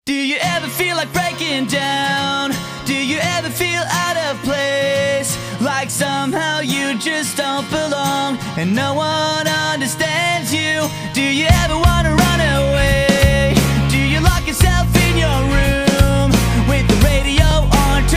Do you ever feel like breaking down? Do you ever feel out of place? Like somehow you just don't belong and no one understands you? Do you ever wanna run away?